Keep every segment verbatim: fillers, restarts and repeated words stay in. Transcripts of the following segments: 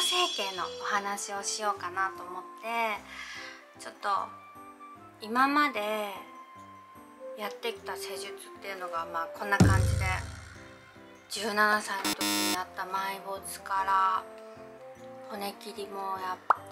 整形のお話をしようかなと思って、ちょっと今までやってきた施術っていうのがまあこんな感じで、じゅうななさいの時にやった埋没から骨切りもやって、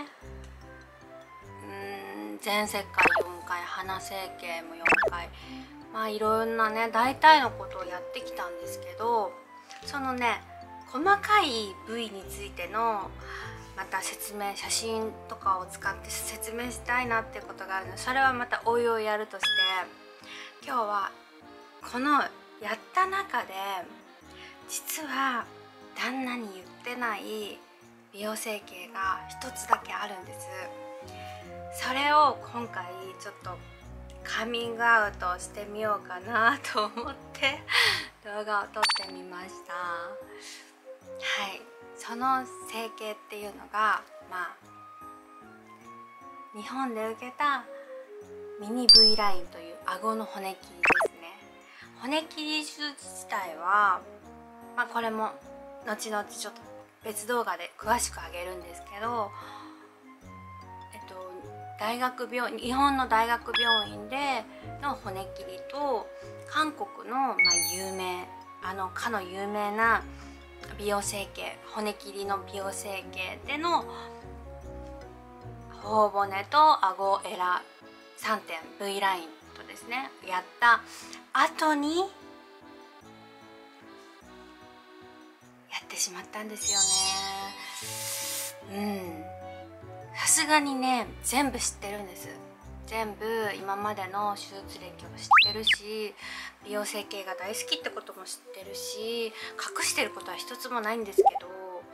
うーん全切開よんかい、鼻整形もよんかい、まあいろんなね大体のことをやってきたんですけど、そのね細かい部位についてのまた説明、写真とかを使って説明したいなっていうことがあるので、それはまたおいおいやるとして、今日はこのやった中で実は旦那に言ってない美容整形が一つだけあるんです。それを今回ちょっとカミングアウトしてみようかなと思って動画を撮ってみました。はい、その整形っていうのがまあ日本で受けたミニ V ラインという顎の骨切りですね。骨切り手術自体はまあこれも後々ちょっと別動画で詳しくあげるんですけど、えっと大学病院、日本の大学病院での骨切りと韓国のまあ有名あのかの有名な美容整形、骨切りの美容整形での頬骨と顎エラさんてん V ラインとですねやった後にやってしまったんですよね。うんさすがにね全部知ってるんです。全部今までの手術歴を知ってるし、美容整形が大好きってことも知ってるし、隠してることは一つもないんですけど、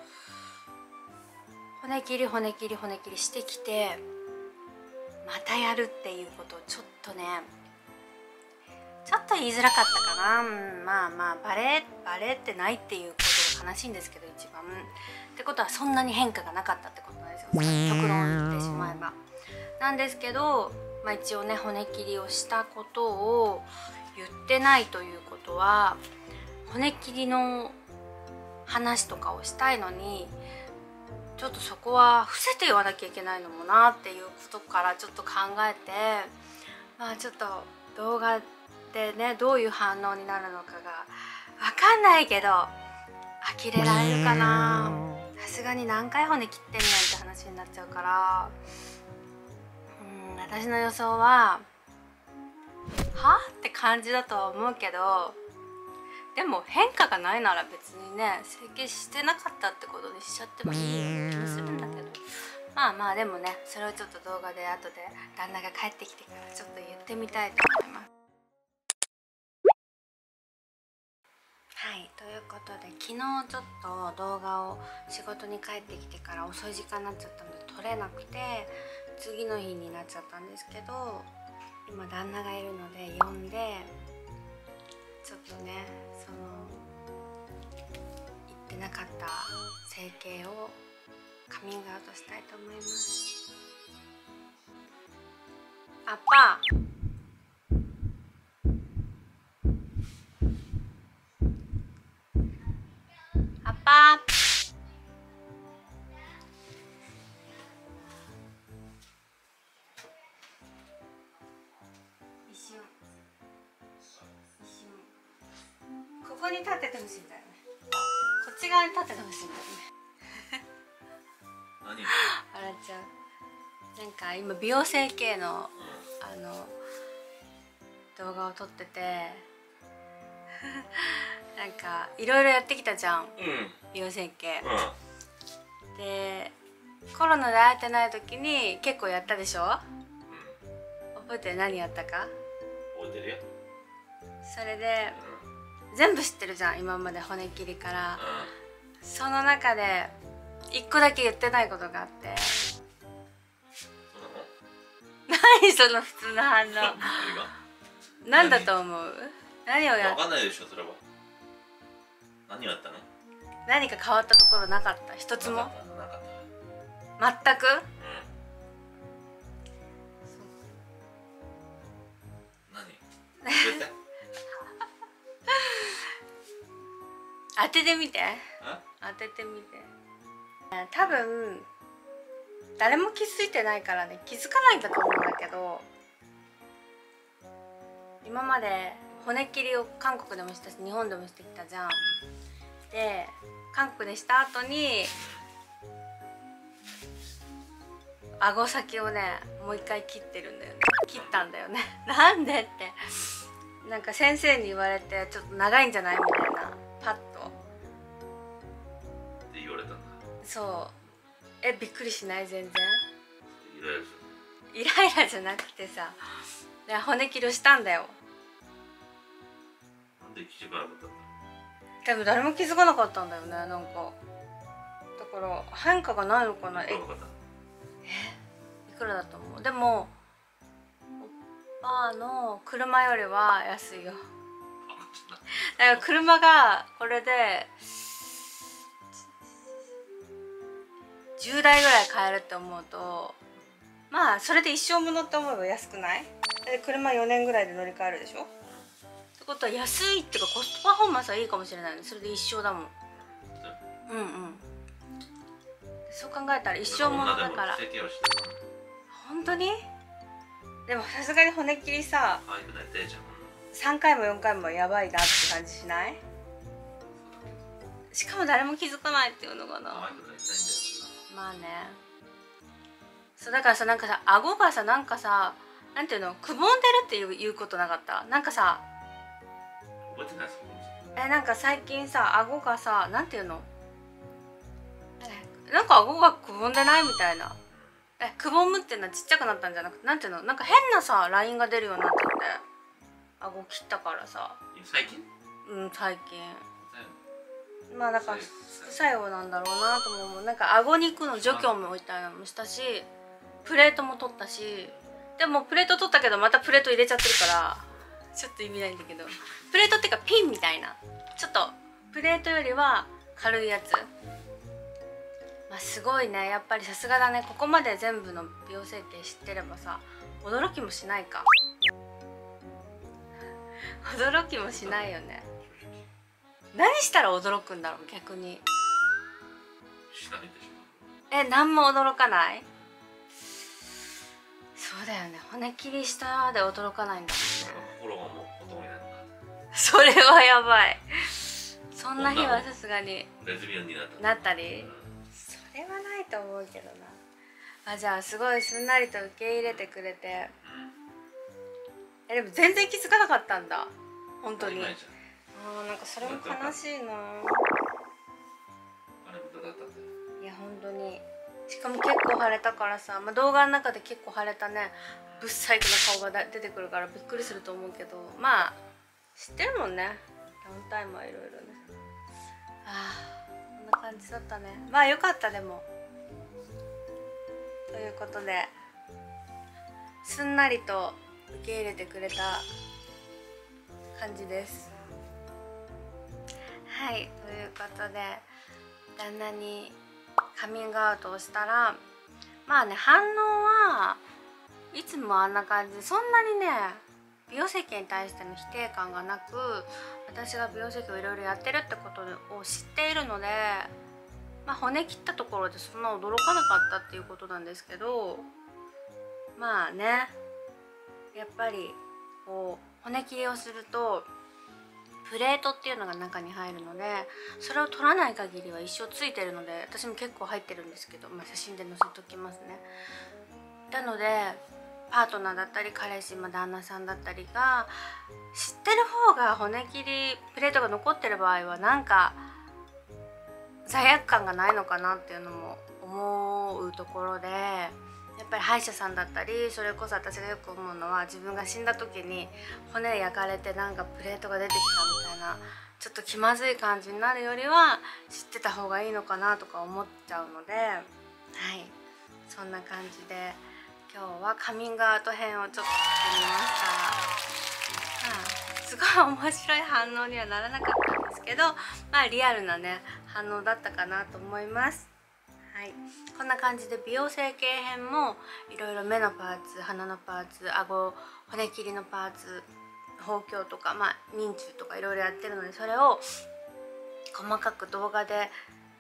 骨切り骨切り骨切りしてきてまたやるっていうことをちょっとねちょっと言いづらかったかな。うん、まあまあバレバレってないっていうことが悲しいんですけど、一番ってことはそんなに変化がなかったってことなんですよ、極論言ってしまえば。なんですけど、まあ、一応ね骨切りをしたことを言ってないということは、骨切りの話とかをしたいのにちょっとそこは伏せて言わなきゃいけないのもなっていうことからちょっと考えて、まあちょっと動画でねどういう反応になるのかが分かんないけど、呆れられるかな。さすがに何回骨切ってんねんって話になっちゃうから、うん私の予想ははって感じだとは思うけど、でも変化がないなら別にね整形してなかったってことにしちゃってもいいような気もするんだけど、まあまあでもねそれをちょっと動画で後で旦那が帰ってきてからちょっと言ってみたいと思います。はい、ということで昨日ちょっと動画を仕事に帰ってきてから遅い時間になっちゃったので撮れなくて、次の日になっちゃったんですけど、今旦那がいるので呼んでちょっとねその言ってなかった整形をカミングアウトしたいと思います。アッパーアッパー一瞬一瞬ここに立っててほしいんだよね。こっち側に立っててほしいんだよね。 何？ 笑っちゃう。なんか今美容整形のあの動画を撮っててなんかいろいろやってきたじゃん、うん、美容整形、うん、でコロナで会えてない時に結構やったでしょ、うん、覚えてる？何やったか覚えてるよ。 それで、うん、全部知ってるじゃん今まで骨切りから、うん、その中で一個だけ言ってないことがあって、何その普通の反応何だと思う？何をやっ分かんないでしょそれは。何をやったの？ 何か変わったところなかった？一つも？なかった、なかった。全く？うん。 何？ 当ててみて。当ててみて。 多分誰も気づいてないからね、気づかないんだと思うんだけど、今まで骨切りを韓国でもしたし日本でもしてきたじゃん。で韓国でした後に顎先をねもう一回切ってるんだよね。切ったんだよね。なんでってなんか先生に言われて、ちょっと長いんじゃないみたいな、パッとって言われたんだ。 そう。え、びっくりしない？全然イライラする。 イライラじゃなくてさ、で骨切りをしたんだよ。 なんで気づかなかったんだ。 多分誰も気づかなかったんだよね。なんかだから変化がないのかな。え、え、いくらだと思う？でもおっぱの車よりは安いよ。だから車がこれでじゅうだいぐらい買えるって思うと、まあそれで一生ものって思えば安くない？で車よねんぐらいで乗り換えるでしょ。ってことは安いっていうかコストパフォーマンスはいいかもしれないね。それで一生だもん。うんうん。そう考えたら一生ものだから。本当に？でもさすがに骨切りささんかいもよんかいもやばいなって感じしない？しかも誰も気づかないっていうのかな。まあね。そうだからさ、なんかさ顎がさなんかさなんていうの、くぼんでるっていう言うことなかった？なんかさえなんか最近さ顎がさなんていうの、なんか顎がくぼんでないみたいな。えくぼむっていうのはちっちゃくなったんじゃなくて、なんていうの、なんか変なさラインが出るようになっちゃって、顎切ったからさ。 最近？ うん最近。まあだから副作用なんだろうなとも思う。なんか顎肉の除去もみたいなのもしたし、プレートも取ったし、でもプレート取ったけどまたプレート入れちゃってるからちょっと意味ないんだけど、プレートっていうかピンみたいな、ちょっとプレートよりは軽いやつ。まあすごいね、やっぱりさすがだね。ここまで全部の美容整形知ってればさ驚きもしないか。驚きもしないよね。何したら驚くんだろう逆に。 しないでしょ。え、何も驚かない？そうだよね、骨切りしたで驚かないんだもんね。それはやばい。そんな日はさすがにレズビアンになった。 なったり、うん、それはないと思うけどな。あ、じゃあすごいすんなりと受け入れてくれて、うん、えでも全然気づかなかったんだ本当に。あーなんかそれも悲しいな。いや本当に。しかも結構腫れたからさ、まあ、動画の中で結構腫れたねブッサイクな顔が出てくるからびっくりすると思うけど、まあ知ってるもんね、ダウンタイムはいろいろね。ああこんな感じだったね。まあよかったでも。ということですんなりと受け入れてくれた感じです。はい、ということで旦那にカミングアウトをしたら、まあね反応はいつもあんな感じで、そんなにね美容整形に対しての否定感がなく、私が美容整形をいろいろやってるってことを知っているので、まあ、骨切ったところでそんな驚かなかったっていうことなんですけど、まあねやっぱりこう骨切りをするとプレートっていうのが中に入るので、それを取らない限りは一生ついてるので、私も結構入ってるんですけど、まあ、写真で載せときますね。なのでパートナーだったり彼氏、まあ、旦那さんだったりが知ってる方が骨切りプレートが残ってる場合はなんか罪悪感がないのかなっていうのも思うところで、やっぱり歯医者さんだったり、それこそ私がよく思うのは自分が死んだ時に骨焼かれてなんかプレートが出てきたみたいなちょっと気まずい感じになるよりは知ってた方がいいのかなとか思っちゃうので、はい、そんな感じで今日はカミングアウト編をちょっと作りました。はあ、すごい面白い反応にはならなかったんですけど、まあリアルなね反応だったかなと思います。はい、こんな感じで美容整形編もいろいろ目のパーツ、鼻のパーツ、顎、骨切りのパーツ、包協とか、まあ、人中とかいろいろやってるので、それを細かく動画で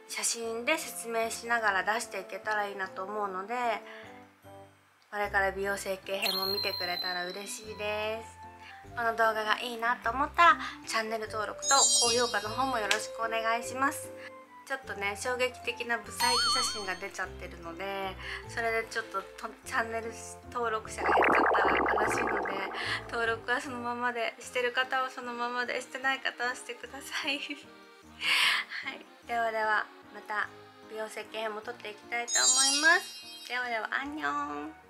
写真で説明しながら出していけたらいいなと思うので、これから美容整形編も見てくれたら嬉しいです。この動画がいいなと思ったらチャンネル登録と高評価の方もよろしくお願いします。ちょっとね衝撃的なブサイク写真が出ちゃってるので、それでちょっととチャンネル登録者が減っちゃったら悲しいので、登録はそのままで、してる方はそのままで、してない方はしてくださいはい、ではではまた美容整形編も撮っていきたいと思います。ではではアンニョン。